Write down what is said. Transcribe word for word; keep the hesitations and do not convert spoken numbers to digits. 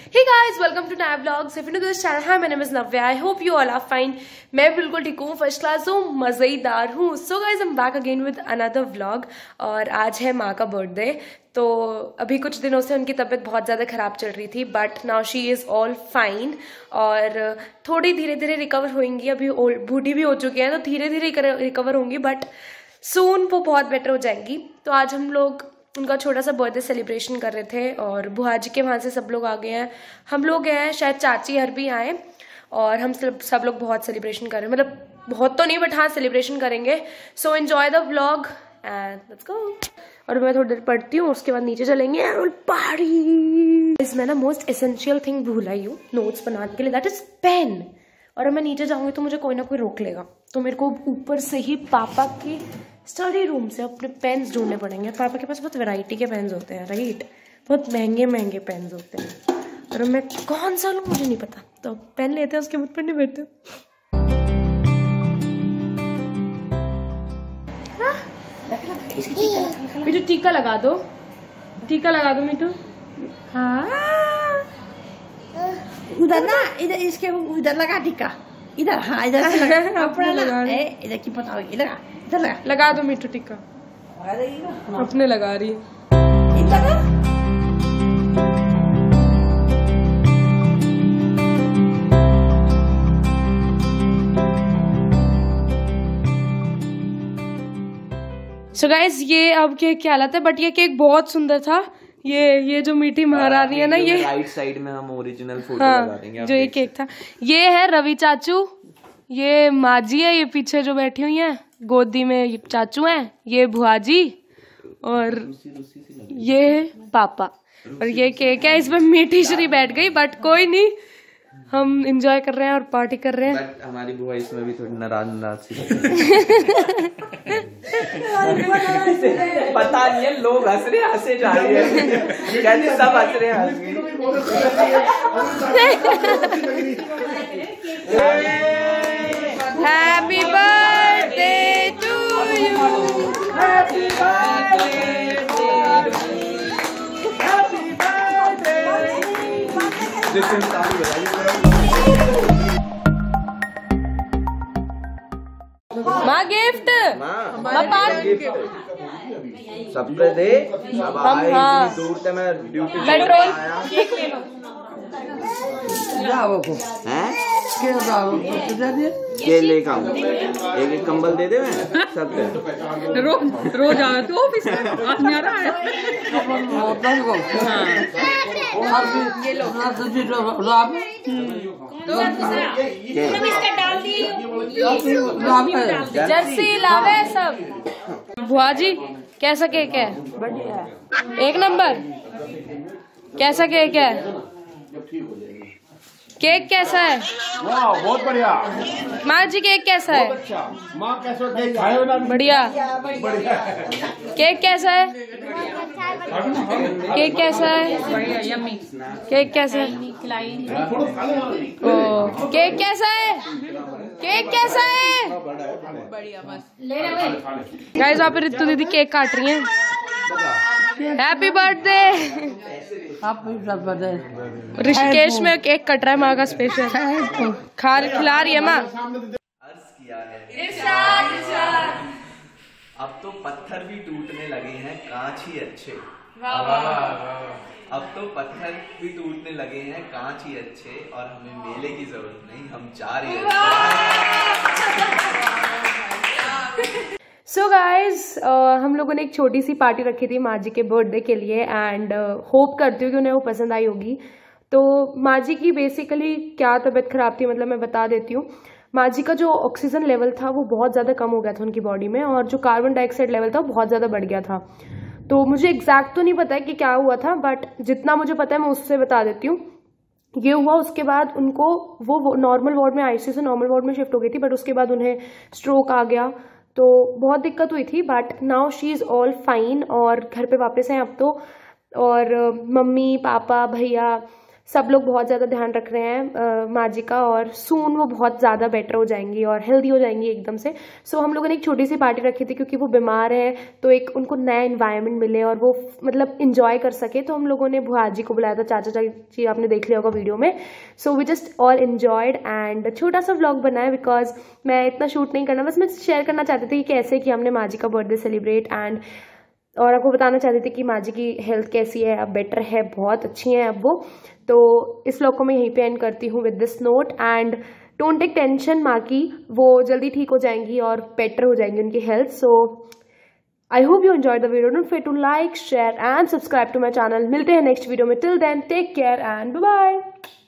Hey guys, welcome to Naya Vlogs. If you're new to this channel, hi, my name is Navya. I hope you all are fine. मैं बिल्कुल ठीक हूँ, first class हूँ, मज़ेदार हूँ. So guys, I'm back again with another vlog. और आज है माँ का बर्थडे. तो अभी कुछ दिनों से उनकी तबीयत बहुत ज़्यादा ख़राब चल रही थी, but now she is all fine और थोड़ी धीरे धीरे रिकवर होंगी. अभी बूढ़ी भी हो चुकी है तो धीरे धीरे रिकवर होंगी, बट सून वो बहुत बेटर हो जाएंगी. तो आज हम लोग उनका छोटा सा बर्थडे सेलिब्रेशन कर रहे थे और बुआ जी के वहाँ से सब लोग आ गए हैं. हम लोग गए हैं, शायद चाची हर भी आए और हम सब सब लोग बहुत सेलिब्रेशन कर रहे हैं. मतलब बहुत तो नहीं, बट हाँ सेलिब्रेशन करेंगे. So enjoy the vlog and let's go. और मैं थोड़ी देर पढ़ती हूँ, उसके बाद नीचे चलेंगे और पार्टी. मैं ना मोस्ट एसेंशियल थिंग भूल आई हूँ नोट्स बनाने के लिए, दैट इज पेन. और मैं नीचे जाऊँगी तो मुझे कोई ना कोई रोक लेगा, तो मेरे को ऊपर से ही पापा की स्टडी रूम से अपने पेन्स ढूंढने पड़ेंगे. पापा के पास बहुत वैरायटी के पेन्स होते हैं, राइट. बहुत महंगे महंगे पेन्स होते हैं और मैं कौन सा लूँ मुझे नहीं पता. तो पेन लेते हैं, उसके बाद पढ़ने बैठते हैं. मिठू टीका लगा दो, टीका लगा दो मिठू. हाँ उधर ना, इधर इसके उधर लगा टीका. इधर हाँ इधर से लगा. अपना लगा, इधर की पता होगी. इधर इधर लगा लगा दो मिठू टीका. अपने लगा रही है. इधर सो गाइस, ये अब केक क्या हालत है, बट ये केक बहुत सुंदर था. ये ये जो मीठी महारानी है ना, ये राइट साइड में हम ओरिजिनल फोटो हाँ, लगा देंगे. जो ये केक था, ये है रवि चाचू, ये माँ जी है, ये पीछे जो बैठी हुई हैं गोदी में चाचू हैं, ये बुआ जी और ये पापा. और ये केक है, इसमें मीठी श्री बैठ गई, बट कोई नहीं, हम एंजॉय कर रहे हैं और पार्टी कर रहे हैं. बट हमारी बुआ इसमें भी थोड़ी नाराज नाराज सी पता नहीं है, लोग हंस रहे हंसे जा रहे हैं, कहते सब हंस रहे हैं. Happy birthday to you, happy birthday माँ गिफ्ट, माँ सब पे दे. सब आए हाँ. इतनी दूर से मैं ड्यूटी से पेट्रोल आया. केक ले लो. हैं के ये लेकर आऊं. एक एक कंबल दे दे. मैं सब दे. रोज रोज आया तो ऑफिस में आज नहीं आ रहा है. ये लो जर्सी लावे सब. बुआ जी कैसा केक है? बढ़िया, एक नंबर. कैसा केक है? केक कैसा है? वाह बहुत बढ़िया. माँ जी केक कैसा है? अच्छा माँ कैसे केक खाए हो ना? बढ़िया. बढ़िया. केक कैसा है? केक कैसा है? केक कैसा है? ओ केक कैसा है? केक कैसा है? गाइस वहाँ पे रितु दीदी केक काट रही हैं. Happy birthday. ऋषिकेश में केक कट रहा है माँ का स्पेशल. खा खिला रही है माँ. अर्ज किया है अब तो पत्थर भी टूटने लगे हैं, कांच ही अच्छे. अब तो पत्थर भी टूटने लगे हैं, कांच ही अच्छे, और हमें मेले की जरूरत नहीं, हम चार ही अच्छे. सो so गाइज uh, हम लोगों ने एक छोटी सी पार्टी रखी थी माँ जी के बर्थडे के लिए एंड होप uh, करती हूँ कि उन्हें वो पसंद आई होगी. तो माँ जी की बेसिकली क्या तबीयत खराब थी, मतलब मैं बता देती हूँ. माँ जी का जो ऑक्सीजन लेवल था वो बहुत ज़्यादा कम हो गया था उनकी बॉडी में, और जो कार्बन डाइऑक्साइड लेवल था वो बहुत ज़्यादा बढ़ गया था. तो मुझे एग्जैक्ट तो नहीं पता है कि क्या हुआ था, बट जितना मुझे पता है मैं उससे बता देती हूँ. ये हुआ, उसके बाद उनको वो नॉर्मल वार्ड में, आईसीयू से नॉर्मल वार्ड में शिफ्ट हो गई थी, बट उसके बाद उन्हें स्ट्रोक आ गया. तो बहुत दिक्कत हुई थी, but now she is all fine और घर पे वापस हैं अब तो. और मम्मी पापा भैया सब लोग बहुत ज़्यादा ध्यान रख रहे हैं माँ जी का, और सून वो बहुत ज़्यादा बेटर हो जाएंगी और हेल्दी हो जाएंगी एकदम से। सो हम लोगों ने एक छोटी सी पार्टी रखी थी क्योंकि वो बीमार है, तो एक उनको नया इन्वायरमेंट मिले और वो मतलब इंजॉय कर सके। तो हम लोगों ने बुआ जी को बुलाया था, चाचा चाची आपने देख लिया होगा वीडियो में। So we just all enjoyed and छोटा सा व्लॉग बनाया बिकॉज मैं इतना शूट नहीं करना, बस मैं शेयर करना चाहती थी कि कैसे कि हमने माँ जी का बर्थडे सेलिब्रेट, एंड और आपको बताना चाहती थी कि माँ जी की हेल्थ कैसी है, अब बेटर है, बहुत अच्छी है अब वो। तो इस व्लॉग को मैं यहीं पे एंड करती हूँ with this note, and don't take tension माँ की, वो जल्दी ठीक हो जाएंगी और बेटर हो जाएंगी उनकी health. So I hope you enjoyed the video. Don't forget to like, share and subscribe to my channel. मिलते हैं नेक्स्ट वीडियो में। Till then take care and bye bye.